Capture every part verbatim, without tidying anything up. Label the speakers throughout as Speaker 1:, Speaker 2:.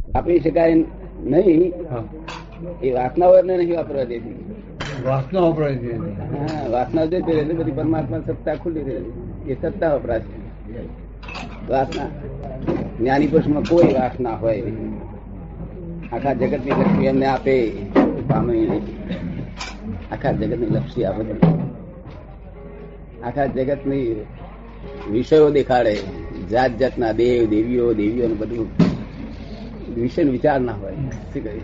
Speaker 1: વાપરી શકાય નહીં, એ વાસનાઓ એમને નહીં વાપરવા દેતી.
Speaker 2: વાસના વપરાય છે.
Speaker 1: હા, વાસના જતી રહે બધી પરમાત્મા સત્તા ખુલ્લી રહે, એ સત્તા વપરાશે. વાસના જ્ઞાની પુરુષમાં કોઈ વાસના હોય નહીં. આખા જગત ની લક્ષ્મી એમને આપે પામે નહીં. આખા જગત ની લક્ષ્મી આપે, આખા જગત ની વિષયો દેખાડે, જાત જાતના દેવ દેવીઓ દેવીઓ બધું વિષય નો વિચાર ના હોય. શું કહ્યું?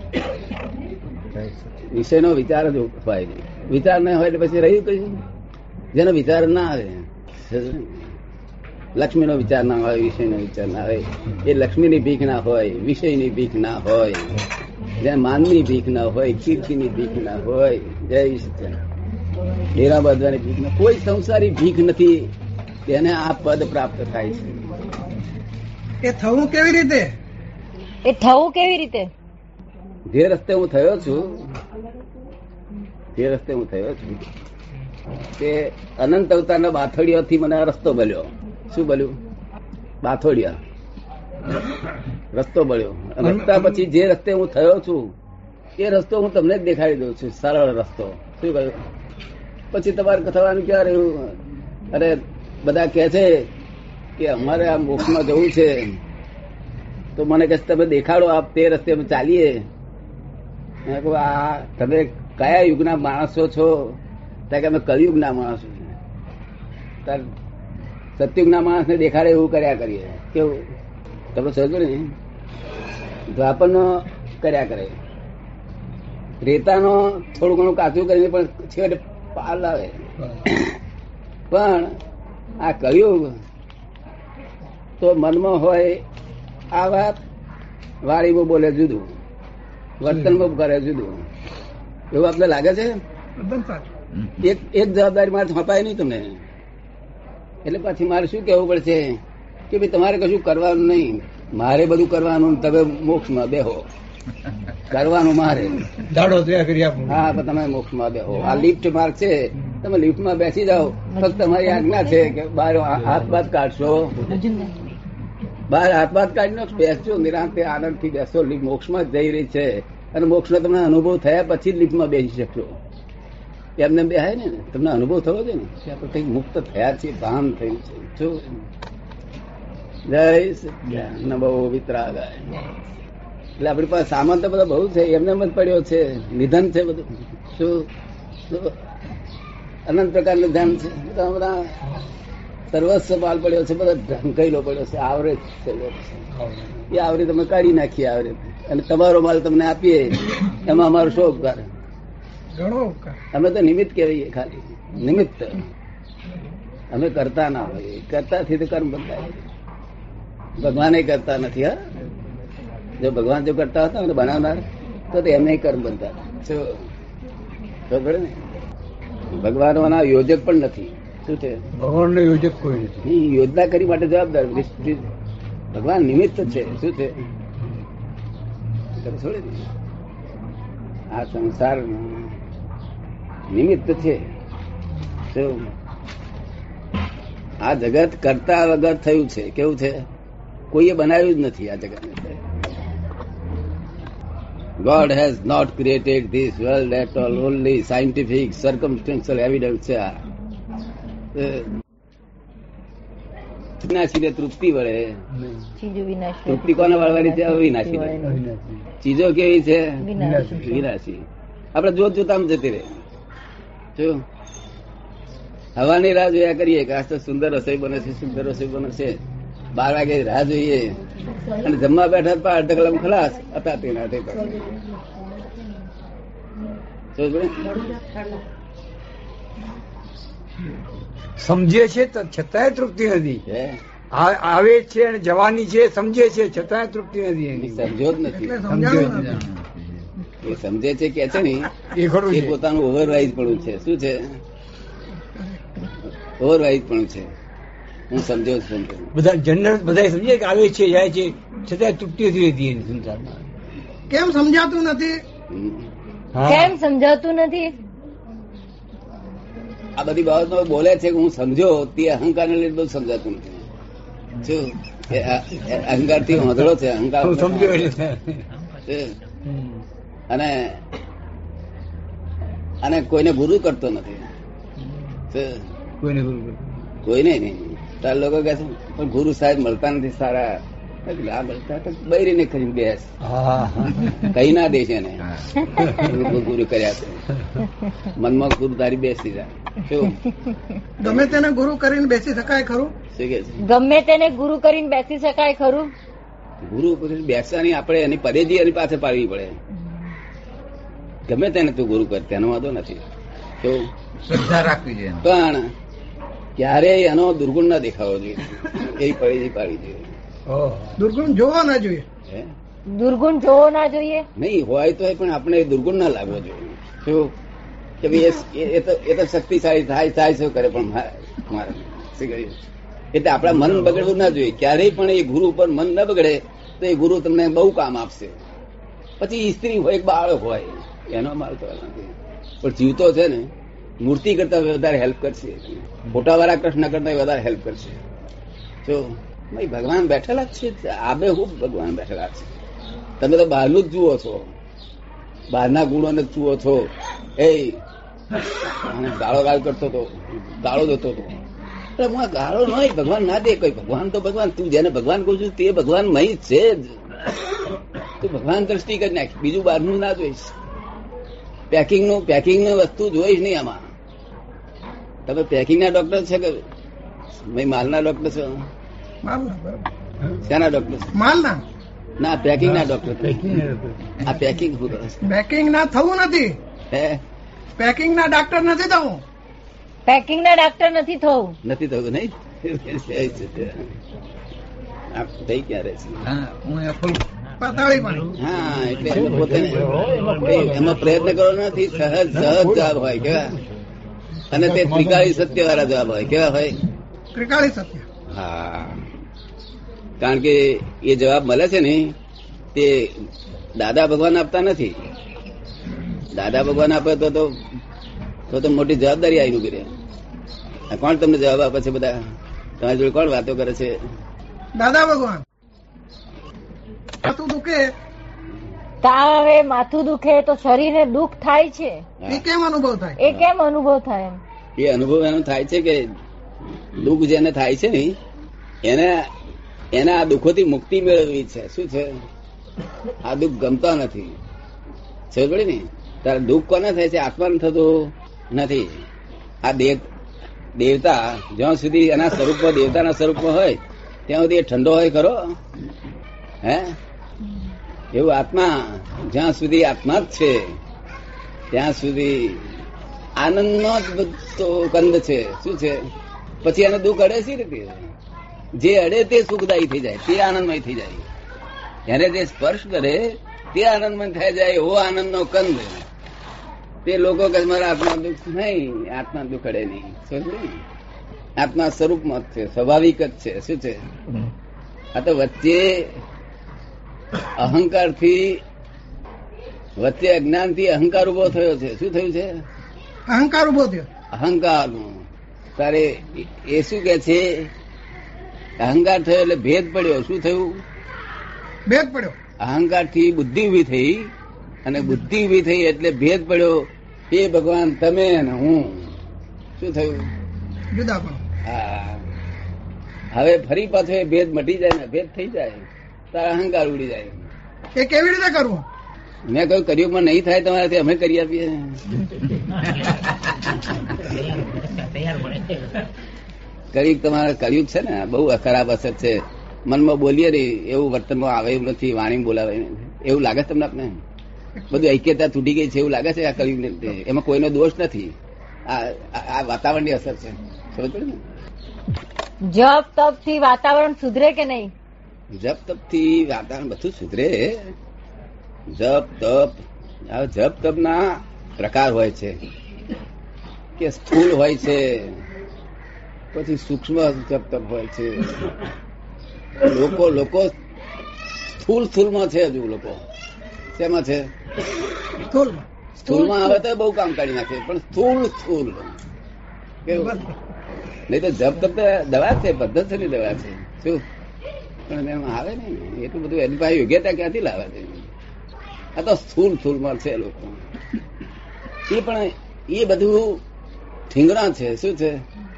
Speaker 1: વિષય નો વિચાર જ હોય નહીં. વિચાર ના હોય એટલે પછી રહ્યું કઈ? જેનો વિચાર ના આવે, લક્ષ્મી નો વિચાર ના હોય, વિષય નો વિચાર ના હોય, એ લક્ષ્મી ની ભીખ ના હોય, વિષય ની ભીખ ના હોય, જ્યાં માનની ભીખ ના હોય, કીર્તિ ની ભીખ ના હોય. જય સત્ય. ડેરા બાંધવાની ભીખ ના, કોઈ સંસારી ભીખ નથી, તેને આ પદ પ્રાપ્ત થાય છે.
Speaker 3: એ થવું કેવી રીતે?
Speaker 4: એ થવું કેવી રીતે?
Speaker 1: જે રસ્તે હું થયો છું, જે રસ્તે હું થયો છું તે અનંત અવતારના બાથોડિયાથી મને આ રસ્તો મળ્યો. શું મળ્યું? બાથોડિયા રસ્તો મળ્યો. રસ્તા પછી જે રસ્તે હું થયો છું એ રસ્તો હું તમને જ દેખાડી દઉં છું, સરળ રસ્તો. શું કહ્યું? પછી તમારે થવાનું ક્યાં રહ્યું? અરે બધા કે છે કે અમારે આ મોક્ષમાં જવું છે, તો મને કહે તમે દેખાડો, આપ તે રસ્તે ચાલીએ. આ તમે કયા યુગના માણસો છો? ત્યાં કે અમે કલયુગના માણસો છીએ. સતયુગના માણસ ને દેખાડે એવું કર્યા કરીએ. કેવું? તમે સમજો ને, દ્વાપરનો કર્યા કરે, રેતાનો થોડું ઘણું કાચું કરીને પણ છેવટે પાર લાવે. પણ આ કલયુગ તો મનમાં હોય આ વાત, વાણીમાં બોલે જુદું, વર્તનમાં કરે જુદું. એવું આપને લાગે છે? એક એક જવાબદારી મારે સોંપાય નહીં તમને. એટલે પછી મારે શું કહેવું પડશે કે ભાઈ તમારે કશું કરવાનું નહીં, મારે બધું કરવાનું. તમે મોક્ષમાં બેહો, કરવાનું મારે. હા, પણ તમે મોક્ષમાં બેહો. આ લિફ્ટ માર્ગ છે, તમે લિફ્ટમાં બેસી જાઓ. ફક્ત તમારી આજ્ઞા છે કે બહાર હાથ બાદ કાઢશો, બહાર હાથ બાદ કાઢીને બેસજો, નિરાંતે આનંદથી બેસો. મોક્ષમાં જ જઈ રહી છે, અને મોક્ષનો તમને અનુભવ થયા પછી જ લિફ્ટમાં બેસી શકશો. એમને બેહાય ને, તમને અનુભવ થવો છે ને કે આપણે કઈક મુક્ત થયા છીએ, ભાન થયું છે. શું? જય સત્યા નમો વિતરાગાય. એટલે આપણી પાસે સામાન તો બધા બહુ છે, એમને જ પડ્યો છે, નિધન છે બધું. શું? અનંત પ્રકારનું ધ્યાન છે, બધા બધા સર્વસ્વ માલ પડ્યો છે, બધા ઢંકાયેલો પડ્યો છે, આવરેજ છે. એ આવરે તમે કાઢી નાખીએ આવરે, અને તમારો માલ તમને આપીએ, એમાં અમારો શું ઉપકાર? અમે તો નિમિત્ત કહેવાય, ખાલી નિમિત્ત. અમે કરતા ના હોય, કરતાથી તો કર્મ બંધાય. ભગવાન કરતા નથી. હા, જો ભગવાન જો કરતા હતા ને બનાવનાર, તો એમને કર્મ બનતા. ને ભગવાનોના યોજક પણ નથી. શું છે?
Speaker 2: ભગવાન નો યોજક કોઈ નથી.
Speaker 1: યોજના કરી માટે જવાબદાર ભગવાન નિમિત્ત છે. શું છે? છોડી આ સંસાર નિમિત્ત છે. આ જગત કરતા વગર થયું છે. કેવું છે? કોઈએ બનાવ્યું જ નથી આ જગતને. God has not created this world at all. Only scientific circumstantial evidence છે. આ વિનાશી તૃપ્તિ વળે. તૃપ્તિ કોને વળવાની છે? વિનાશી. ચીજો કેવી છે? વિનાશી. આપડે જોત જોતા જતી રહે. શું? હવાની રાહ જોયા કરીએ કે આ તો સુંદર રસોઈ બને છે, સુંદર રસોઈ બને છે. બાર વાગે રાહ જોઈએ, અને જમવા બેઠા અડધા કલાક ખલાસ હતા તેના.
Speaker 2: સમજે છે છતાંય તૃપ્તિ નથી. આવે છે અને જવાની છે, સમજે છે છતાંય તૃપ્તિ નથી.
Speaker 1: સમજો જ નથી. એ સમજે છે કે છે ને, એ પોતાનું ઓવરવાઇઝ પણ છે. શું છે? ઓવરવાઇઝ પણ છે. હું સમજો છું.
Speaker 2: બધા જનરલ બધા સમજે કે આવે છે, જાય છે, છતાં તૃપ્તિ નથી રહેતી સંસારમાં.
Speaker 3: કેમ સમજાતું નથી?
Speaker 4: કેમ સમજાતું નથી?
Speaker 1: આ બધી બાબતમાં બોલે છે કે હું સમજો, તે અહંકાર ને લીધે બધું સમજાતું નથી. શું અહંકાર થી વાંધળો છે, અહંકાર અને અને કોઈને ગુરુ કરતો નથી,
Speaker 2: કોઈને ગુરુ
Speaker 1: કોઈને નહીં. તાર લોકો કહે છે પણ ગુરુ સાહેબ મળતા નથી સારા, બૈરીને ખરી બેસ કઈ ના દે છે એને ગુરુ કર્યા છે, મનમાં ગુરુ તારી બેસી જાય. શું
Speaker 3: ગમે તેને ગુરુ કરીને બેસી શકાય ખરું?
Speaker 1: શું કે છે?
Speaker 4: ગમે તેને ગુરુ કરીને બેસી શકાય ખરું?
Speaker 1: ગુરુ બેસવાની આપણે એની પરેજી એની પાસે પાડવી પડે. ગમે તેને તું ગુરુ કર તેનો વાંધો નથી, કેવું
Speaker 2: શ્રદ્ધા રાખવી જોઈએ,
Speaker 1: પણ ક્યારેય એનો દુર્ગુણ ના દેખાવો જોઈએ, એવી પરેજી પાડવી જોઈએ.
Speaker 3: દુર્ગુણ જોવો ના જોઈએ,
Speaker 4: દુર્ગુણ જોવો ના જોઈએ.
Speaker 1: નહીં હોય તો પણ આપણે દુર્ગુણ ના લાગવો જોઈએ. શું કે ભાઈ એ તો એ તો શક્તિશાળી થાય થાય શું કરે, પણ મારે શું કર્યું એટલે આપણા મન બગડવું ના જોઈએ ક્યારેય પણ. એ ગુરુ પર મન ન બગડે તો એ ગુરુ તમને બહુ કામ આપશે. પછી સ્ત્રી હોય બાળક હોય એનો માલ તો નથી, પણ જીવતો છે ને મૂર્તિ કરતા વધારે હેલ્પ કરશે, ફોટા વાળા કૃષ્ણ કરતા વધારે હેલ્પ કરશે. જો ભગવાન બેઠેલા જ છે, આબે ખૂબ ભગવાન બેઠેલા છે. તમે તો બહારનું જ જુઓ છો, બહારના ગુણોને જ જુઓ છો. એ ગાળો ગાળ કરતો હતો, ગાળો જતો હતો. હું ગાળો નહીં, ભગવાન ના દે કોઈ. ભગવાન તો ભગવાન, તું જેને ભગવાન કહું છું તે ભગવાન મહી છે જ. તું ભગવાન દ્રષ્ટિ કરી નાખ, બીજું બહારનું ના જોઈશ. પેકિંગ નું પેકિંગ ની વસ્તુ જોઈશ નહીં આમાં. તમે પેકિંગ ના ડોક્ટર છે કે માલના ડોક્ટર છો? શાના ડોક્ટર?
Speaker 3: માલના
Speaker 1: ના, પેકિંગ ના ડોક્ટર. આ પેકિંગ
Speaker 3: પેકિંગ ના થવું નથી,
Speaker 1: હે
Speaker 3: પેકિંગ ના ડાક્ટર નથી થવું,
Speaker 4: પેકિંગ ના ડાક્ટર નથી થવું,
Speaker 1: નથી થતું નહીં. થઈ ક્યારે છે?
Speaker 3: પાતાળી પાણી.
Speaker 1: હા, એટલે પોતે એમાં પ્રયત્ન કરવો નથી, સહજ સહજ જવાબ હોય કેવા, અને તે ત્રિકાળી સત્ય વાળા જવાબ હોય કેવા હોય?
Speaker 3: ત્રિકાળી સત્ય.
Speaker 1: હા, કારણ કે એ જવાબ મળે છે ને તે દાદા ભગવાન આપતા નથી. દાદા ભગવાન આપે તો તો તો મોટી જવાબદારી આવી ઉભી રહે. કોણ તમને જવાબ આપે છે? બધા તમારી જોડે કોણ વાતો કરે છે?
Speaker 3: દાદા ભગવાન. માથું દુખે,
Speaker 4: તાવ આવે, માથું દુખે તો શરીરને દુઃખ થાય છે,
Speaker 3: એ કેમ અનુભવ થાય?
Speaker 4: એ કેમ અનુભવ થાય?
Speaker 1: એ અનુભવ એનો થાય છે કે દુઃખ જેને થાય છે ને એને એને આ દુઃખોથી મુક્તિ મેળવવી છે. શું છે? આ દુઃખ ગમતા નથી. સમજ પડી ને? તારે દુઃખ કોને થાય છે? આત્માને થતું નથી. આ દેવ દેવતા જ્યાં સુધી એના સ્વરૂપમાં દેવતાના સ્વરૂપમાં હોય ત્યાં સુધી એ ઠંડો હોય ખરો? હે? એવું આત્મા જ્યાં સુધી આત્મા જ છે ત્યાં સુધી આનંદનો જ બધો કંદ છે. શું છે? પછી એને દુઃખ અડે સી રીતે? જે અડે તે સુખદાયી થઈ જાય, તે આનંદમય થઈ જાય. એને જે સ્પર્શ કરે તે આનંદમય થઈ જાય, એવો આનંદનો કંદ. તે લોકો કે મારા આત્મા દુઃખ નહીં, આત્મા દુઃખ અડે નહીં. આત્મા સ્વરૂપમાં જ છે, સ્વાભાવિક જ છે. શું છે? આ તો વચ્ચે અહંકાર થી વચ્ચે અજ્ઞાન થી અહંકાર ઉભો થયો છે. શું થયું છે?
Speaker 3: અહંકાર ઉભો થયો.
Speaker 1: અહંકાર નું તારે એ શું કે છે? અહંકાર થયો એટલે ભેદ પડ્યો. શું થયું?
Speaker 3: ભેદ પડ્યો.
Speaker 1: અહંકાર થી બુદ્ધિ ઉભી થઈ, અને બુદ્ધિ ઉભી થઈ એટલે ભેદ પડ્યો. એ ભગવાન તમે અને હું. શું થયું?
Speaker 3: જુદા પણ.
Speaker 1: હા, હવે ફરી પાછો એ ભેદ મટી જાય ને ભેદ થઈ જાય, તારા અહંકાર ઉડી જાય.
Speaker 3: એ કેવી રીતે કરવું?
Speaker 1: મેં કહ્યું કર્યું પણ નહીં થાય તમારાથી, અમે કરી આપીએ. કળિયુગ તમારે કળિયુગ છે ને, બહુ ખરાબ અસર છે. મનમાં બોલીએ ને એવું વર્તનમાં આવે એવું નથી, વાણી બોલાવે એવું લાગે તમને? આપને બધું ઐક્યતા તૂટી ગઈ છે એવું લાગે છે આ કળિયુગ ને? એમાં કોઈનો દોષ નથી, આ વાતાવરણની અસર છે. સમજ પડે ને?
Speaker 4: જપ તપ થી વાતાવરણ સુધરે કે નહીં?
Speaker 1: જપ તપ થી વાતાવરણ બધું સુધરે. જપ તપ જપ તપ ના પ્રકાર હોય છે કે સ્થૂળ હોય છે, પછી સૂક્ષ્મ જપ તપ હોય છે. લોકો લોકો સ્થૂળ સ્થૂળમાં છે. હજુ લોકો શેમાં છે?
Speaker 3: સ્થૂળ.
Speaker 1: સ્થૂળમાં આવે તો બહુ કામ કાઢી નાખે, પણ સ્થૂળ સ્થૂળ કેવું નહીં તો જપ તપ દવા છે, પદ્ધતિની દવા છે. શું પણ એમ આવે ને એટલું બધું એની પાસે યોગ્યતા ક્યાંથી લાવે છે? આ તો સ્થૂલ સ્થૂલમાં છે લોકો. એ પણ એ બધું ઠીંગણા છે. શું છે?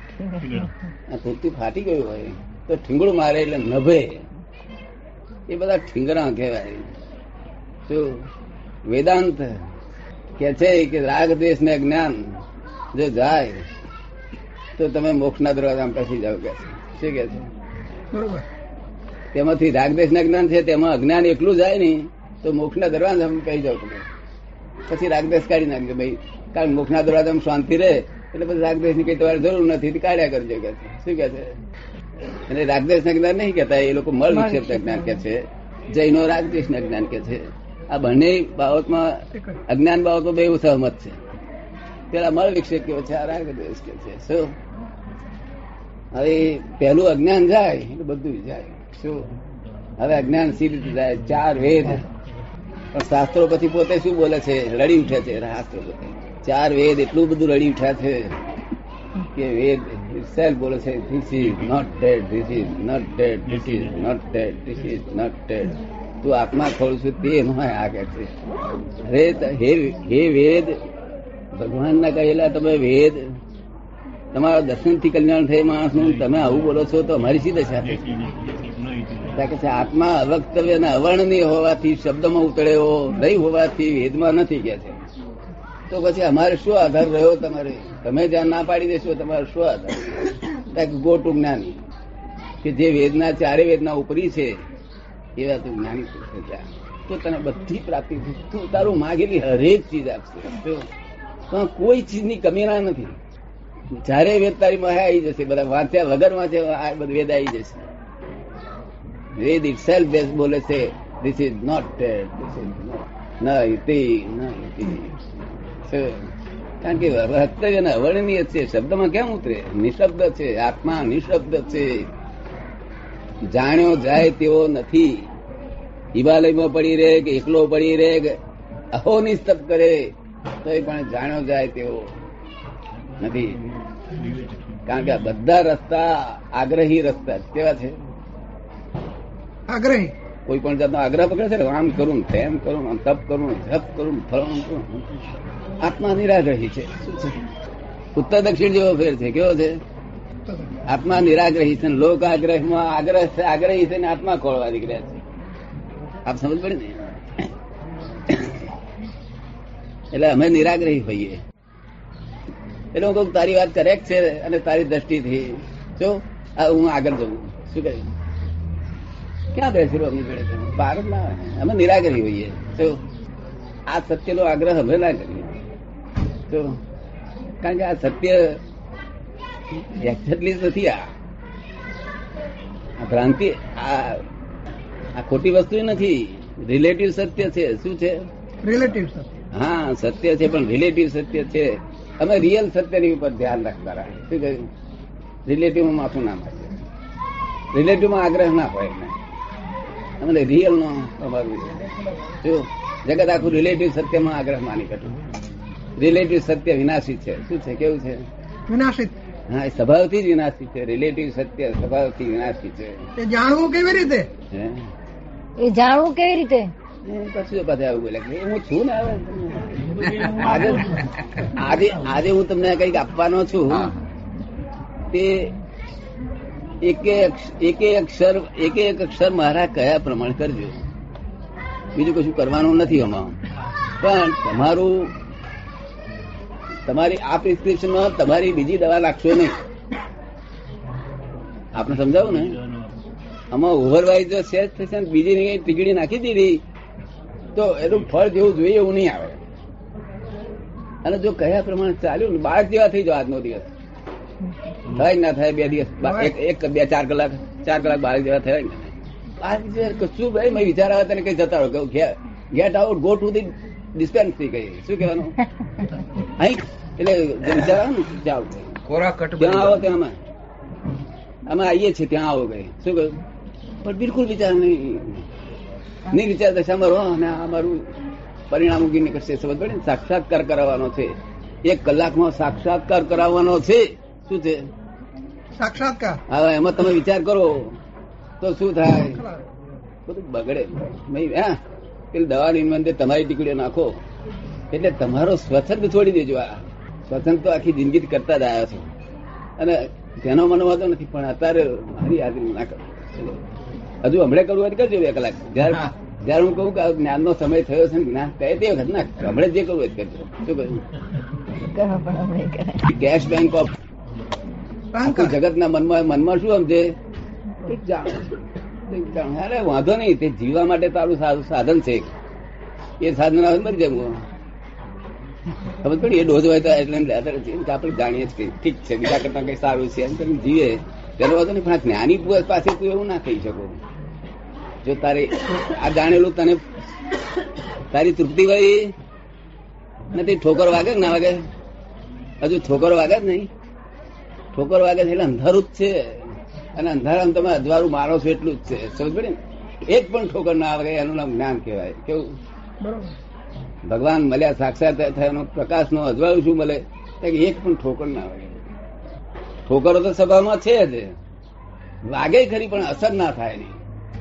Speaker 1: ધોતી ફાટી ગયું હોય તો ઠીંગણું મારે એટલે નભે. એ બધા ઠીંગણા કહેવાય. શું વેદાંત કે છે કે રાગ દ્વેષ ને જ્ઞાન જો જાય તો તમે મોક્ષના દરવાજામાં પસી જાવ કે શું કે છે?
Speaker 3: બરોબર.
Speaker 1: તેમાંથી રાગ દ્વેષ ના જ્ઞાન છે તેમાં અજ્ઞાન એકલું જાય ને તો મોક્ષના દરવાજામાં કહી જાવ તમે. પછી રાગ દ્વેષ કાઢી નાખજો ભાઈ, કારણ મોક્ષના દરવાજામાં શાંતિ રહે એટલે પછી રાગ દ્વેષ ની કઈ તમારે જરૂર નથી, કાઢ્યા કરજો કે છે. શું કે છે? અને રાગ દ્વેષ ના જ્ઞાન નહીં કેતા, એ લોકો મળ વિક્ષેપ જ્ઞાન કે છે. જૈનો રાગ દ્વેષ ના જ્ઞાન કે છે. આ બંને બાબતમાં અજ્ઞાન બાબતમાં બે સહમત છે. પેલા મળ વિક્ષેપ કેવો છે, આ રાગ દ્વેષ કે છે. શું હવે પેલું અજ્ઞાન જાય એટલે બધું જાય. શું હવે અજ્ઞાન સી રીતે જાય? ચાર વેદ. પણ શાસ્ત્રો પછી પોતે શું બોલે છે? રડી ઉઠે છે શાસ્ત્રો પોતે. ચાર વેદ એટલું બધું રડી ઉઠ્યા છે કે વેદ સેલ્ફ બોલે છે, this is not dead, this is not dead, this is not dead, this is not dead. તું આત્મા ખોલું છું તે એમાં આ કે છે. અરે હે વેદ, ભગવાનના કહેલા તમે વેદ, તમારા દર્શન થી કલ્યાણ થાય માણસ નું, તમે આવું બોલો છો તો અમારી શી દશા છે? આત્મા અવક્તવ્ય અને અવર્ણનીય હોવાથી, શબ્દમાં ઉતરેવો નહીં હોવાથી વેદમાં નથી કે છે. તો પછી અમારે શું આધાર રહ્યો? તમારે તમે જ્યાં ના પાડી દેશો તમારે શું આધાર? ગોટુ જ્ઞાની કે જે વેદના ચારે વેદના ઉપરી છે એવા તું જ્ઞાની પુરુષ છે. તો તને બધી પ્રાપ્તિ તું તારું માગેલી હરેક ચીજ આપશે. પણ કોઈ ચીજની કમી ના નથી. જયારે વેદ તારી માં આવી જશે, બધા વાંચ્યા વગર વાંચ્યા આ બધું વેદ આવી જશે. વેદ ઇટ સેલ્ફ બેસ્ટ બોલે છે, this is not dead, this is ન ઇતિ ન ઇતિ. કારણ કે વક્તવ્ય ને અવર્ણનીય છે, શબ્દમાં કેમ ઉતરે? નિશબ્દ છે, આત્મા નિશબ્દ છે, જાણ્યો જાય તેવો નથી. હિમાલયમાં પડી રહે કે એકલો પડી રહે કે અહો નિસ્તપ કરે તો એ પણ જાણ્યો જાય તેવો નથી. કારણ કે બધા રસ્તા આગ્રહી રસ્તા કેવા છે?
Speaker 3: આગ્રહી.
Speaker 1: કોઈ પણ જાતનો આગ્રહ પકડે છે, આમ કરું તેમ કરું, આમ તપ કરું, જપ કરું, ફલણ કરું. આત્મા નિરાગ્રહી છે. શું છે? ઉત્તર દક્ષિણ જેવો ફેર છે. કેવો છે? આત્મા નિરાગ્રહી છે, લોક આગ્રહમાં આગ્રહ છે, આગ્રહી છે ને આત્મા ખોળવા નીકળ્યા છે. આપ સમજ પડે ને? એટલે અમે નિરાગ્રહી હોઈએ. એટલે હું કહું તારી વાત કરેક્ટ છે અને તારી દ્રષ્ટિથી જો હું આગળ જવું. શું કહ્યું? ક્યાં બેસી અમની જોડે પાર જ ના આવે. અમે નિરાગ્રહી હોઈએ. તો આ સત્યનો આગ્રહ અમે ના કરીએ. તો કારણ કે આ સત્ય એક્ઝેક્ટલી નથી. આ ભ્રાંતિ, આ ખોટી વસ્તુ નથી. રિલેટિવ સત્ય છે. શું છે?
Speaker 3: રિલેટિવ સત્ય.
Speaker 1: હા, સત્ય છે પણ રિલેટિવ સત્ય છે. અમે રિયલ સત્યની ઉપર ધ્યાન રાખતા રહ્યા. શું કહ્યું? રિલેટિવમાં માથું ના મારે. રિલેટિવમાં આગ્રહ ના હોય. અમે રિયલ નો અમારું શું જગત આખું રિલેટિવ સત્યમાં આગ્રહ માની કાઢું. રિલેટિવ સત્ય વિનાશી છે. શું છે? કેવું છે?
Speaker 3: વિનાશિત.
Speaker 1: હા, એ સ્વભાવથી જ વિનાશી છે. રિલેટિવ સત્ય સ્વભાવથી વિનાશી છે.
Speaker 3: એ જાણવું કેવી રીતે?
Speaker 4: એ જાણવું કેવી રીતે?
Speaker 1: કશું પાછા આવું બોલે હું છું ને. આજે આજે આજે હું તમને કઈક આપવાનો છું તે એક એક અક્ષર એક એક અક્ષર મારા કયા પ્રમાણ કરજો. બીજું કશું કરવાનું નથી આમાં. પણ તમારું તમારી આ પ્રિસ્ક્રિપ્શનમાં તમારી બીજી દવા નાખશો નહીં. આપણે સમજાવું ને? આમાં ઓવરવાઇઝ જો સેટ થશે ને બીજી ટીકડી નાખી દીધી તો એનું ફળ જેવું જોઈએ એવું નહીં આવે. અને જો કયા પ્રમાણે ચાલ્યું બાળક જેવા થઈ જાવ આજનો દિવસ થાય ના થાય બે દિવસ એક બે ચાર કલાક ચાર કલાક બાળક જેવા થાય ને બાળક કશું ભાઈ મેં વિચાર આવે તને કઈ જતા રહો get out go to the dispensary કઈ શું કહેવાનું અહીં એટલે વિચાર આવે ને જાઓ ત્યાં આવો ત્યાં અમે અમે આવીએ છીએ ત્યાં આવો કઈ શું કહ્યું પણ બિલકુલ વિચાર નહીં નહીં વિચાર દશામાં રહો અને અમારું પરિણામ ઉગી નીકળશે. સમજ પડે ને? સાક્ષાત્કાર કરાવવાનો છે. એક કલાકમાં સાક્ષાત્કાર કરાવવાનો છે. શું છે?
Speaker 3: સાક્ષાત્કાર.
Speaker 1: હવે એમાં તમે વિચાર કરો તો શું થાય? બધું બગડે. નહીં હા, પેલી દવાની અંદર તમારી ટીકડીઓ નાખો એટલે તમારો સ્વચ્છંદ છોડી દેજો. આ સ્વચ્છંદ તો આખી જિંદગી કરતા જ આવ્યા છો અને તેનો મને વાંધો નથી, પણ અત્યારે મારી હાજરી ના કરો. હજુ હમણાં કરવું હોય કરજો બે કલાક. જયારે જયારે હું કહું કે જ્ઞાન નો સમય થયો છે, જ્ઞાન કહે તે વખત ના હમણાં જે કરવું હોય કરજો. શું કહ્યું? કેશ બેંક ઓફ આખું જગત ના મનમાં મનમાં શું સમજે? અરે વાંધો નહીં, તે જીવવા માટે તારું સાધન છે. એ સાધન આવે મરી જાય. ખબર પડી એ ડોઝ હોય તો એટલે આપણે જાણીએ જ કે ઠીક છે, બીજા કરતા કઈ સારું છે એમ કરીને જીવે તેનો વાંધો નહીં. પણ આ જ્ઞાની પાસે તું એવું ના કહી શકો. જો તારે આ જાણેલું તને તારી તૃપ્તિ હોય નથી. ઠોકર વાગે ના વાગે? હજુ ઠોકર વાગે જ નહીં. ઠોકર વાગે છે એટલે અંધારું જ છે, અને અંધારામાં તમે અજવાળું મારો છો એટલું જ છે. સમજ પડે ને? એક પણ ઠોકર ના આવે એનું નામ જ્ઞાન કહેવાય. કેવું? ભગવાન મળ્યા, સાક્ષાત થયાનો પ્રકાશ નો અજવાળું શું મળે? એક પણ ઠોકર ના આવે. ઠોકરો તો સ્વભાવમાં છે જ, વાગે ખરી પણ અસર ના થાય નહીં.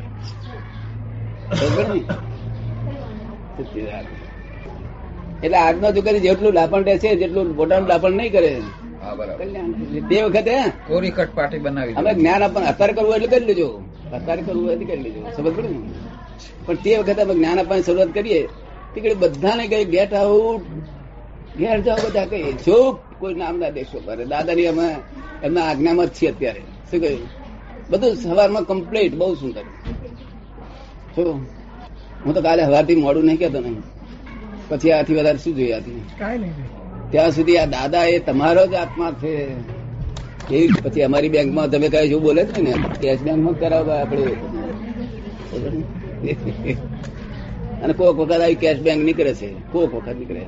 Speaker 1: એટલે આજનો છોકરી જેટલું લાપણ રહેશે જેટલું પોતાનું લાપણ નહીં કરે. તે વખતે
Speaker 5: કોરી કટ પાટી બનાવી
Speaker 1: અમે જ્ઞાન આપવાનું અત્યારે કરવું એટલે કરી લેજો. અત્યારે કરવું હોય કરી લેજો. સમજ પડે ને? પણ તે વખતે અમે જ્ઞાન આપવાની શરૂઆત કરીએ તે બધાને કઈ ગેટ આઉટ, ઘેર જાઓ બધા કહીએ ચૂપ, કોઈ નામ ના દેશો કરે. દાદાની અમે એમના આજ્ઞામાં જ છીએ અત્યારે. શું કહ્યું? બધું સવારમાં કમ્પ્લીટ, બહુ સુંદર. શું હું તો કાલે સવારથી મોડું નહીં કેતો નહીં, પછી આથી વધારે શું જોઈએ? આથી ત્યાં સુધી આ દાદા એ તમારો જ આત્મા છે. એ પછી અમારી બેંકમાં તમે કઈ શું બોલે છે ને, કેશ બેંકમાં કરાવવા આપડે. અને કોક વખત આવી કેશ બેંક નીકળે છે, કોક વખત નીકળે.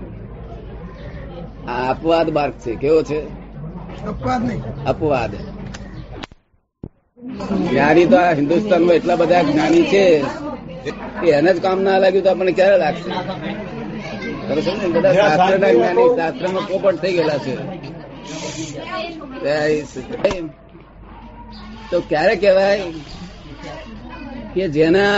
Speaker 1: આ અપવાદ માર્ગ છે. કેવો છે?
Speaker 3: અપવાદ નહીં,
Speaker 1: અપવાદ. જ્ઞાની તો આ હિન્દુસ્તાનમાં એટલા બધા જ્ઞાની છે કે એને જ કામ ના લાગ્યું તો આપણને ક્યારે લાગશે? બધા શાસ્ત્ર ના જ્ઞાની શાસ્ત્રમાં પોપટ થઈ ગયેલા છે. તો ક્યારે કહેવાય કે જેના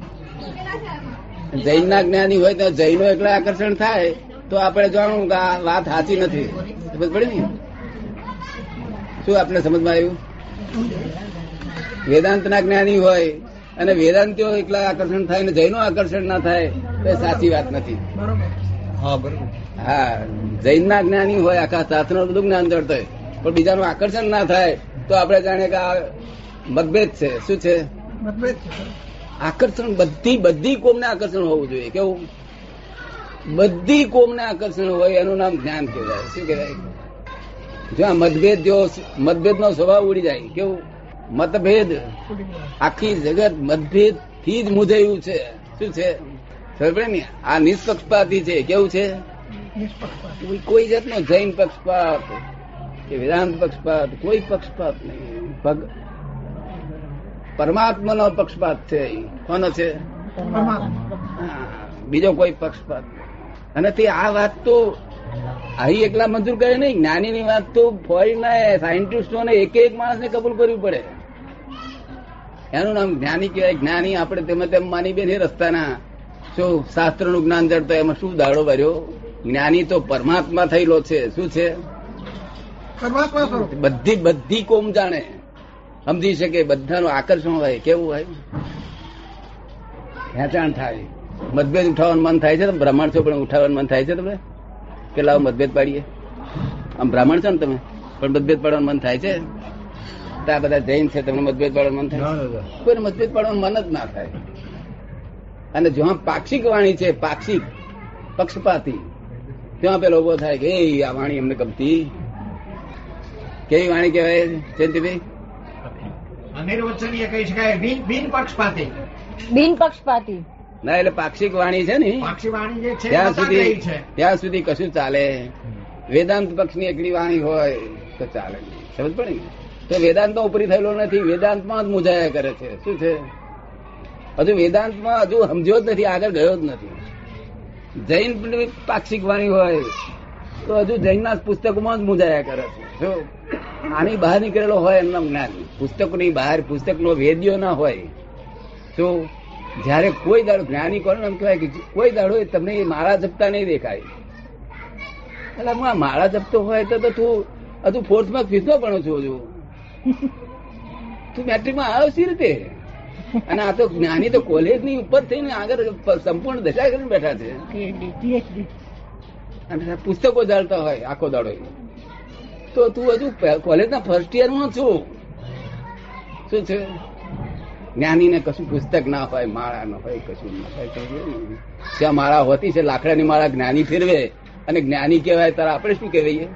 Speaker 1: જૈન ના જ્ઞાની હોય તો જૈનો એટલા આકર્ષણ થાય તો આપણે જાણવું કે આ વાત સાચી નથી. સમજ પડે ને? શું આપણે સમજમાં આવ્યું? વેદાંત ના જ્ઞાની હોય અને વેદાંતિઓ એકલા આકર્ષણ થાય ને જૈનો આકર્ષણ ના થાય તો સાચી વાત નથી.
Speaker 5: હા બરોબર.
Speaker 1: હા, જૈન ના જ્ઞાની હોય, આખા શાસ્ત્ર નું બધું જ્ઞાન જડતો હોય, પણ બીજાનું આકર્ષણ ના થાય તો આપણે જાણીએ કે આ મતભેદ છે. શું છે?
Speaker 3: મતભેદ.
Speaker 1: આકર્ષણ બધી બધી કોમને આકર્ષણ હોવું જોઈએ. કેવું? બધી કોમને આકર્ષણ હોય એનું નામ જ્ઞાન કહેવાય. શું કહેવાય? જો આ મતભેદ, જો મતભેદ નો સ્વભાવ ઉડી જાય. કેવું? મતભેદ, આખી જગત મતભેદ થી જ મૂંઝાયું છે. શું છે? ખબર ને? આ નિષ્પક્ષપાતી છે. કેવું છે? કોઈ જાતનો જૈન પક્ષપાત કે વેદાંત પક્ષપાત, કોઈ પક્ષપાત નહીં. પરમાત્મા નો પક્ષપાત છે. કોનો છે? બીજો કોઈ પક્ષપાત. અને તે આ વાત તો અહીં એકલા મંજૂર કરે નહીં. જ્ઞાની ની વાત તો ફોરેન ના સાયન્ટિસ્ટોને એક એક માણસને કબૂલ કરવી પડે. એનું નામ જ્ઞાની કહેવાય. જ્ઞાની આપણે તેમાં તેમ માની બેની રસ્તાના શું શાસ્ત્ર નું જ્ઞાન જડતો એમાં શું દાડો ભર્યો? જ્ઞાની તો પરમાત્મા થયેલો છે. શું છે? બધી બધી કોમ જાણે, સમજી શકે, બધાનું આકર્ષણ હોય. કેવું હોય? ખેંચાણ થાય. મતભેદ ઉઠાવવાનું મન થાય છે? તમે બ્રાહ્મણ છો પણ ઉઠાવવાનું મન થાય છે તમને? કે લાવો મતભેદ પાડીએ. આમ બ્રાહ્મણ છો ને તમે, પણ મતભેદ પાડવાનું મન થાય છે? આ બધા જૈન છે, તમને મતભેદ પાડવાનું મન થાય? કોઈને મતભેદ પાડવાનું મન જ ના થાય. અને જ્યાં પાક્ષિક વાણી છે, પાક્ષિક પક્ષપાતી, ત્યાં પેલો ઉભો થાય કે એ આ વાણી અમને ગમતી. કેવી વાણી કહેવાય જયંતિભાઈ?
Speaker 6: અનિર્વચનીય કહી શકાય, બિન પક્ષપાતી.
Speaker 4: બિન પક્ષપાતી
Speaker 1: ના, એટલે પાક્ષિક વાણી છે ને,
Speaker 6: પાક્ષિક વાણી જે છે
Speaker 1: ત્યાં સુધી ત્યાં સુધી કશું ચાલે. વેદાંત પક્ષની એકલી વાણી હોય તો ચાલે. સમજ પડે ને? તો વેદાંત ઉપરી થયેલો નથી, વેદાંતમાં જ મુજાયા કરે છે. શું છે? હજુ વેદાંતમાં હજુ સમજ્યો જ નથી, આગળ ગયો જ નથી. જૈન પાક્ષિક વાણી હોય તો હજુ જૈનના પુસ્તકોમાં જ મુજાયા કરે છે. જો આની બહાર નીકળેલો હોય એમનો જ્ઞાન, પુસ્તકની બહાર પુસ્તકનો વેદ્યો ના હોય. તો જયારે કોઈ દાડો જ્ઞાની કોણ એમ કહેવાય કે કોઈ દાડો તમને માળા જપતા નહીં દેખાય. એટલે હું આ માળા જપતો હોય તો તું હજુ ફોર્થમાં ફીસમાં ભણો છો, હજુ તું મેટ્રિકમાં આવ્યો સી રીતે? અને આ તો જ્ઞાની તો કોલેજ ની ઉપર થઈને આગળ સંપૂર્ણ દશા કરીને બેઠા છે અને પુસ્તકો જાળતા હોય આખો દાડો. તો તું હજુ કોલેજના ફર્સ્ટ યરમાં છું. શું છે? જ્ઞાની ને કશું પુસ્તક ના હોય, માળા ના હોય, કશું ના હોય. ત્યાં માળા હોતી છે, લાકડાની માળા જ્ઞાની ફેરવે અને જ્ઞાની કહેવાય. તારે આપણે શું કહેવાય?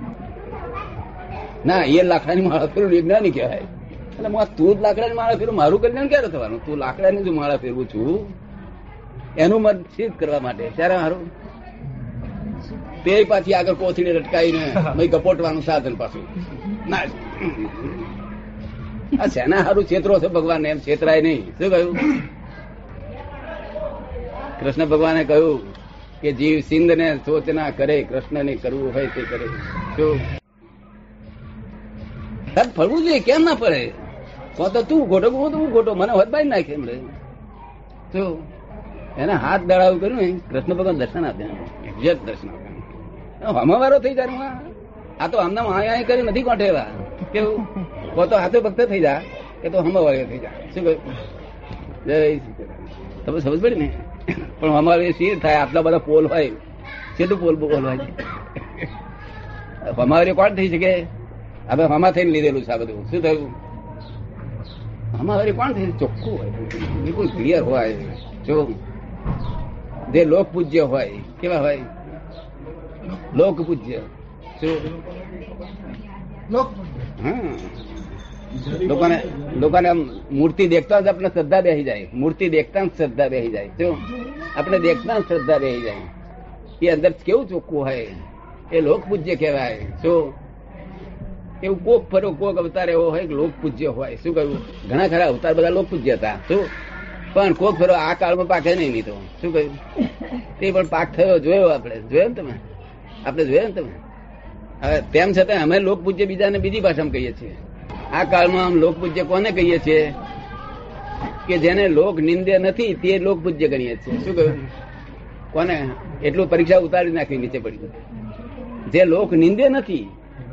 Speaker 1: ના, એ લાકડાની માળા ફેરવું જ્ઞાની કહેવાય. એટલે તું જ લાકડાની માળા ફેરવું, મારું કલ્યાણ ક્યારે થવાનું? તું લાકડાની જો માળા ફેરવું છું એનું મત સિદ્ધ કરવા માટે ત્યારે મારું તે પાછી આગળ કોથળી લટકાવીને ગપોટવાનું સાધન પાછું ના. આ શેના સારું છેતરો છે ભગવાન? એમ છેતરાય નહીં. શું કહ્યું? કૃષ્ણ ભગવાને કહ્યું કે જીવ સિંધ ને સોચ ના કરે, કૃષ્ણ ને કરવું હોય તે કરે. શું ફરવું જોઈએ? કેમ ના પડે? તો તો તું ખોટો કહું તો હું ખોટો, મને હોત બાઈ નાખે એમ. શું એને હાથ દડાવું કર્યું ને કૃષ્ણ ભગવાન દર્શન આપ્યા, એક્ઝેક્ટ દર્શન આપ્યા. હમાવારો થઈ જાય. આ તો આમના માયા કરી નથી કોઠેવા. કેવું કો તો હાથે ભક્ત થઈ જા, એ તો હમાવાળો થઈ જાય. શું કહ્યું? જય તમે સમજ પડી ને? પણ અમારે શી થાય? આટલા બધા પોલ હોય, કેટલું પોલ પોલ હોય? અમારે કોણ થઈ શકે? હવે હમા થઈને લીધેલું છે આ બધું. શું થયું? અમારે કોણ થઈ? ચોખ્ખું હોય, બિલકુલ ક્લિયર હોય. જો જે લોક પૂજ્ય હોય, કેવા હોય? લોક પૂજ્ય. શું? હા, લોકોને લોકોને મૂર્તિ દેખતા જ આપણે શ્રદ્ધા બેસી જાય. મૂર્તિ દેખતા જ શ્રદ્ધા બેસી જાય. શું? આપણે દેખતા જ શ્રદ્ધા બેસી જાય. એ અંદર કેવું ચોખ્ખું હોય, એ લોક પૂજ્ય કહેવાય. શું? એવું કોક ફરો કોક અવતાર એવો હોય કે લોક પૂજ્ય હોય. શું કહ્યું? ઘણા ખરા અવતાર બધા લોક પૂજ્ય હતા. શું? પણ કોક ફરો આ કાળમાં પાકે નહીં. નહીં તો શું કહ્યું? તે પણ પાક થયો જોયો. આપણે જોયો ને? તમે આપણે જોયો ને? તમે હવે તેમ છતાં અમે લોક પૂજ્ય બીજાને બીજી ભાષામાં કહીએ છીએ. આ કાળમાં આમ લોક પૂજ્ય કોને કહીએ છીએ? કે જેને લોક નિંદ્ય નથી તે લોક પૂજ્ય ગણીએ છીએ. શું કહ્યું? કોને? એટલું પરીક્ષા ઉતારી નાખી નીચે પડી. જે લોક નિંદ્ય નથી,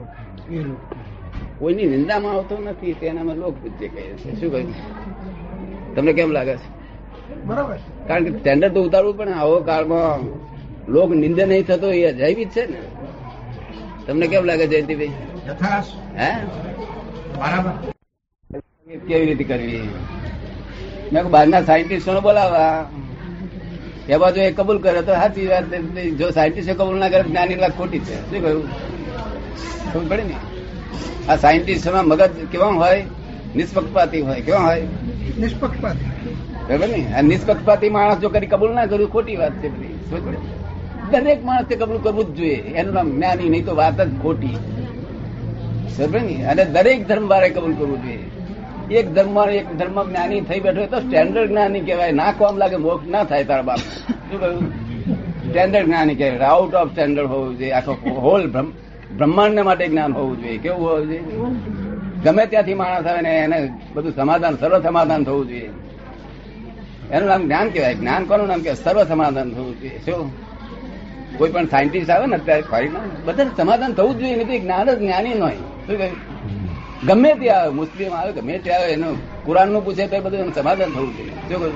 Speaker 1: કોઈની નિંદામાં આવતો નથી, તેના અમે લોક પૂજ્ય કહીએ છીએ. શું કહ્યું? તમને કેમ લાગે છે?
Speaker 3: બરાબર.
Speaker 1: કારણ કે સ્ટેન્ડર્ડ તો ઉતારવું પણ આવો કાળમાં લોક નિંદા નહીં થતો એ અજાયબી જ છે ને. તમને કેમ લાગે જયંતિભાઈ? હે
Speaker 6: બરાબર.
Speaker 1: કેવી રીતે કરવી? મેં બહારના સાયન્ટિસ્ટો બોલાવવા, એ બાજુ એ કબૂલ કરે તો સાચી વાત. જો સાયન્ટિસ્ટો કબૂલ ના કરે જ્ઞાની વાત ખોટી છે. શું કહ્યું? ખબર પડે ને? આ સાયન્ટિસ્ટોના મગજ કેવા હોય? નિષ્પક્ષપાતી હોય. કેવા હોય?
Speaker 3: નિષ્પક્ષપાતી.
Speaker 1: બરાબર ને? આ નિષ્પક્ષપાતી માણસ જો કરી કબૂલ ના કર્યું ખોટી વાત છે બધી. સમજ પડે? દરેક માણસ તે કબૂલ કરવું જ જોઈએ. એનું નામ જ્ઞાની, નહીં તો વાત જ ખોટી. સમજ ને? અને દરેક ધર્મ વાળે કબૂલ કરવું જોઈએ. એક ધર્મ એક ધર્મ જ્ઞાની થઈ બેઠો તો સ્ટેન્ડર્ડ જ્ઞાની કહેવાય. ના કોમ લાગે મોક્ષ ના થાય તારા બાપ. શું કહ્યું? સ્ટેન્ડર્ડ જ્ઞાની કહેવાય. આઉટ ઓફ સ્ટેન્ડર્ડ હોવું જોઈએ. આખો હોલ બ્રહ્માંડ માટે જ્ઞાન હોવું જોઈએ. કેવું હોવું જોઈએ? ગમે ત્યાંથી માણસ આવે ને એને બધું સમાધાન, સર્વ સમાધાન થવું જોઈએ. એનું નામ જ્ઞાન કહેવાય. જ્ઞાન કોનું નામ કહેવાય? સર્વ સમાધાન થવું જોઈએ. શું? કોઈ પણ સાયન્ટિસ્ટ આવે ને અત્યારે ફરી બધા સમાધાન થવું જ જોઈએ. નહીં તો જ્ઞાન જ જ્ઞાની ન હોય. શું કહ્યું? ગમે તે આવે, મુસ્લિમ આવે, ગમે તે આવે, એનું કુરાન નું પૂછે તો બધું એનું સમાધાન થવું જોઈએ. શું કહ્યું?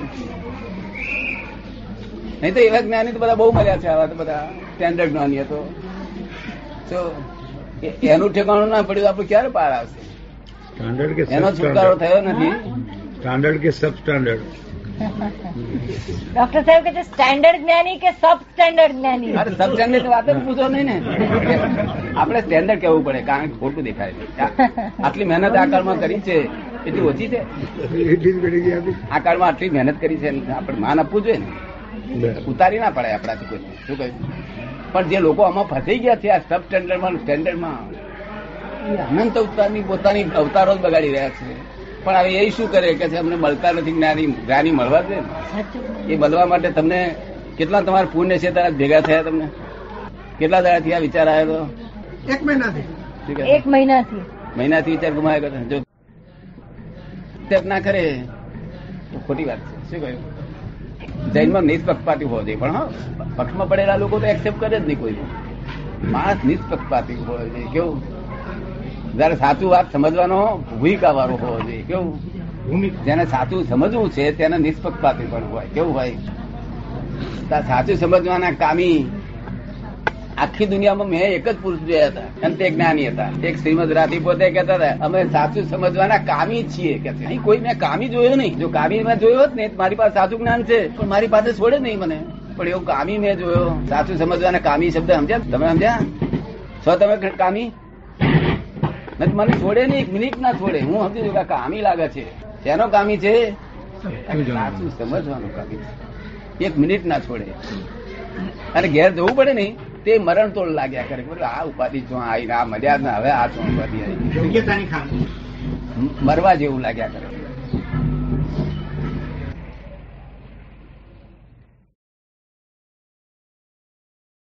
Speaker 1: નહીં તો એવા જ્ઞાની તો બધા બહુ મળ્યા છે. આવા તો બધા સ્ટેન્ડર્ડ જ્ઞાની હતો. શું એનું ઠેકાણું ના પડ્યું આપણે ક્યારે પાર આવશે?
Speaker 2: સ્ટાન્ડર્ડ કે
Speaker 1: એનો છુટકારો થયો નથી.
Speaker 2: સ્ટાન્ડર્ડ કે સબ સ્ટાન્ડર્ડ?
Speaker 4: ડોક્ટર સાહેબ કે સ્ટેન્ડર્ડ જ્ઞાની કે સબ સ્ટેન્ડર્ડ જ્ઞાની?
Speaker 1: અરે સબ સ્ટેન્ડર્ડ વાત જ પૂછો નહીં ને. આપણે સ્ટેન્ડર્ડ કહેવું પડે, કારણ કે ખોટું દેખાય. આટલી મહેનત આ કાળમાં કરી છે એટલી ઓછી છે? આ કાળમાં આટલી મહેનત કરી છે આપણે માન આપવું જોઈએ ને. ઉતારી ના પડે આપણાથી કોઈ. શું કહ્યું? પણ જે લોકો આમાં ફસાઈ ગયા છે આ સબ સ્ટેન્ડર્ડમાં સ્ટેન્ડર્ડમાં, અનંત અવતારની પોતાની અવતારો જ બગાડી રહ્યા છે. પણ હવે એ શું કરે કે અમને મળતા નથી જ્ઞાની. જ્ઞાની મળવા દે. એ મળવા માટે તમને કેટલા તમારા પુણ્ય છે તારા ભેગા થયા? તમને કેટલા દાડાથી આ વિચાર આવ્યો?
Speaker 3: એક મહિનાથી.
Speaker 4: એક મહિનાથી
Speaker 1: મહિનાથી વિચાર ગુમાવ્યા કરે. જો એક્સેપ્ટ ના કરે તો ખોટી વાત છે. શું કહ્યું? જૈનમાં નિષ્પક્ષપાતી હોવો જોઈએ, પણ હા પક્ષમાં પડેલા લોકો તો એક્સેપ્ટ કરે જ નહીં કોઈ. માણસ નિષ્પક્ષપાતી હોવો જોઈએ. કેવું? જયારે સાચું વાત સમજવાનો ભૂમિકા વાળો હોવો જોઈએ. કેવું? જેને સાચું સમજવું છે તેને નિષ્પક્ષપાતી પણ હોય. કેવું હોય? સાચું સમજવાના કામી આખી દુનિયામાં મેં એક જ પુરુષ જોયા હતા અને તે જ્ઞાની હતા. એક શ્રીમદ રાધી પોતે કહેતા હતા અમે સાચું સમજવાના કામી છીએ કે અહીં કોઈ મેં કામી જોયો નહીં. જો કામી મેં જોયો હોત ને મારી પાસે સાચું જ્ઞાન છે પણ મારી પાસે છોડે નહીં મને. પણ એવું કામી મેં જોયો. સાચું સમજવાના કામી શબ્દ સમજ્યા? તમે સમજ્યા છો? તમે કામી મને છોડે નહીં, એક મિનિટ ના છોડે. હું સમજી છું કે કામી લાગે છે. શેનો કામી છે? સાચું સમજવાનું કામી છે. એક મિનિટ ના છોડે. અને ઘેર જવું પડે નહીં તે મરણ તોડ લાગ્યા કરે. આ ઉપાધિ જો આવી આ મર્યાદા હવે આ શું ઉપાધિ આવી મરવા જેવું લાગ્યા કરે.